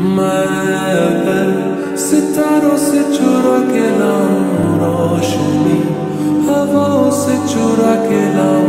मैं अगर सितारों से चुरा के लाऊं रोशनी, हवाओं से चुरा के लाऊं